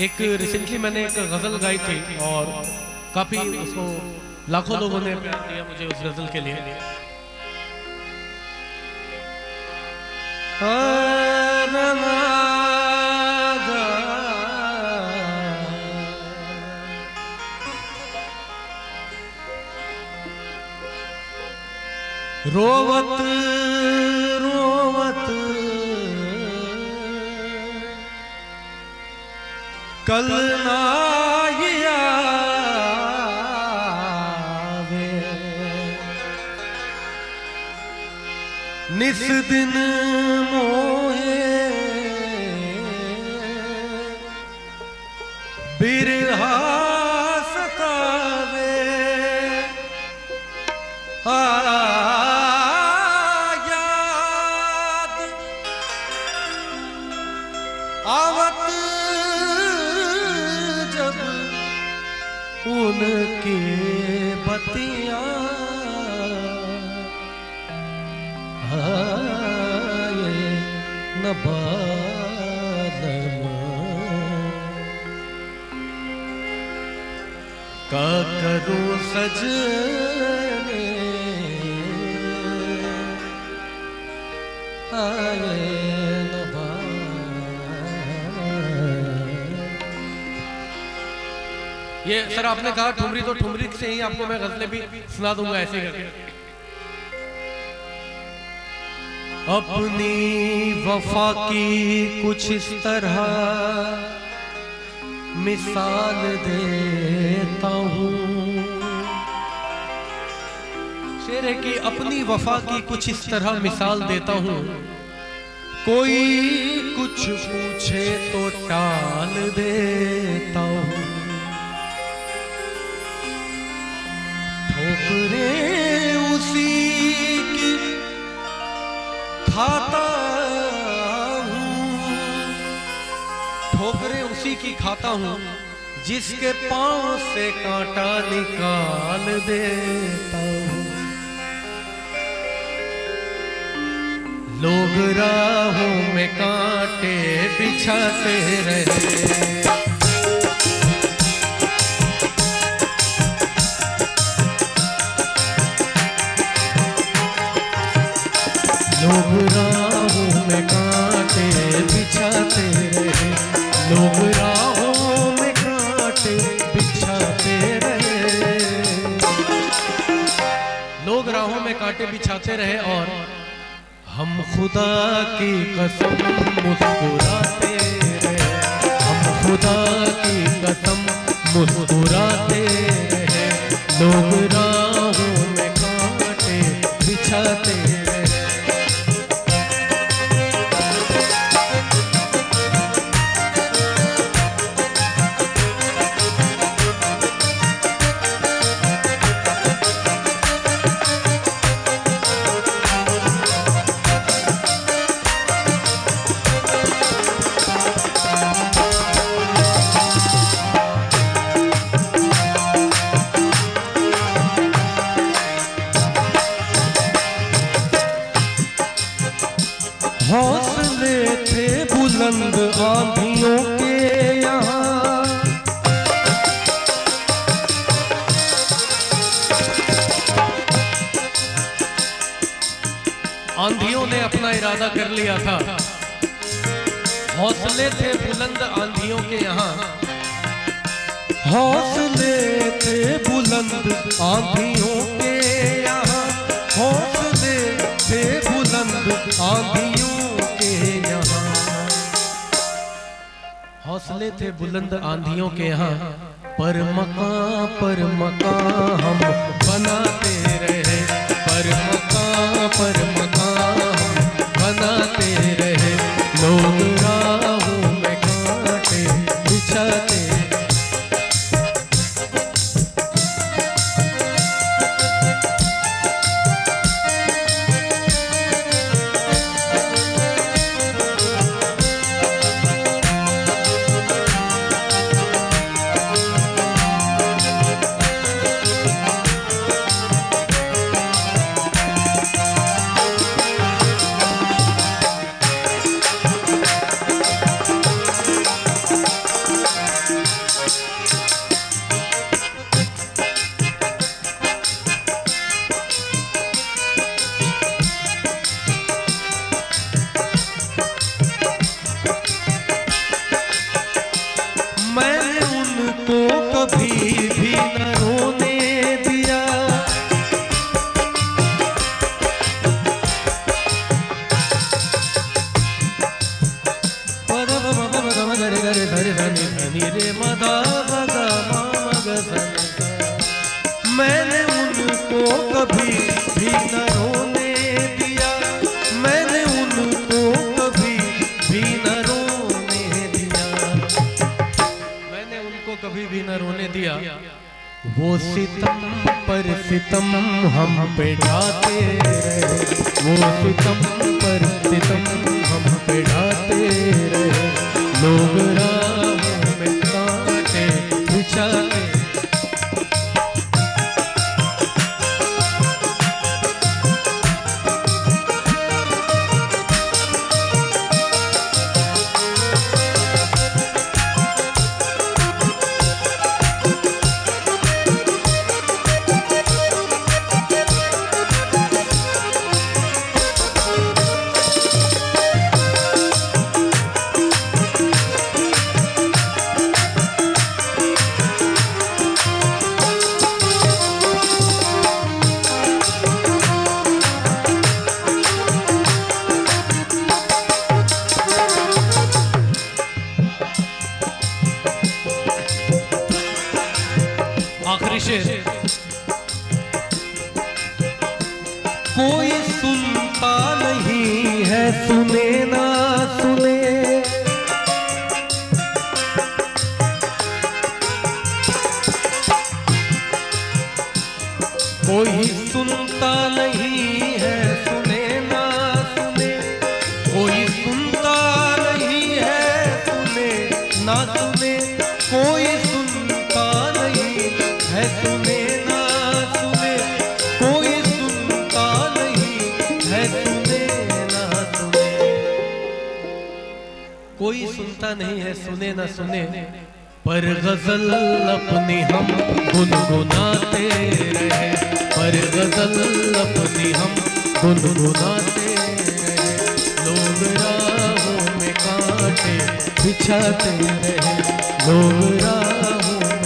एक रिसेंटली मैंने एक गजल गाई थी और काफी उसको लाखों लोगों ने प्यार दिया मुझे उस गजल के लिए। रोवत रोवत कल ना आवे, निस दिन मोहे बिरहा सतावे। याद आवत जब उनके बतिया आए न बादल का करूं सजने आए न ये सर आपने कहा ठुमरी, तो ठुमरी से ही आपको मैं गजलें भी सुना दूंगा ऐसे करके। अपनी वफा की कुछ इस तरह मिसाल देता हूँ। शेर है कि अपनी वफा की कुछ इस तरह मिसाल देता हूँ। कोई कुछ पूछे तो टाल देता हूँ। ठोकरें उसी की खाता हूँ, ठोकरें उसी की खाता हूँ जिसके पांव से कांटा निकाल देता हूँ। लोग राहों में कांटे बिछाते रहे, लोग राहों में कांटे बिछाते रहे, लोग राहों में कांटे बिछाते रहे, लोग राहों में कांटे बिछाते रहे और हम खुदा की कसम मुस्कुराते रहे, हम खुदा की कसम मुस्कुराते रहे। लोग राहों में कांटे बिछाते रहे। हौसले थे बुलंद आंधियों के यहाँ, आंधियों ने अपना इरादा कर लिया था। हौसले थे बुलंद आंधियों के यहाँ, हौसले थे बुलंद आंधियों के यहाँ, हौसले थे बुलंद आंधियों के यहाँ, हौसले थे बुलंद आंधियों के यहाँ। पर मकां हम बनाते रहे, पर मकां हम बनाते रहे। लोग राहों में कांटे बिछाते दिया। वो सितम पर सितम हम पे ढाते रहे, वो सितम पर सितम हम पे ढाते रहे, लोग राहों में कांटे बिछाते। आखिरी शेर। कोई सुनता नहीं है, सुने ना सुने, कोई सुनता नहीं है, सुने ना सुने, कोई सुनता नहीं है, सुने ना सुने, कोई सुनता नहीं है, सुने ना सुने, कोई सुनता नहीं है, सुने ना सुने, कोई सुनता नहीं है, सुने ना सुने, पर गजल अपनी हम गुनगुनाते रहे, पर गजल अपनी हम गुनगुनाते रहे, लोग राहों में कांटे बिछाते रहे, लोग राहों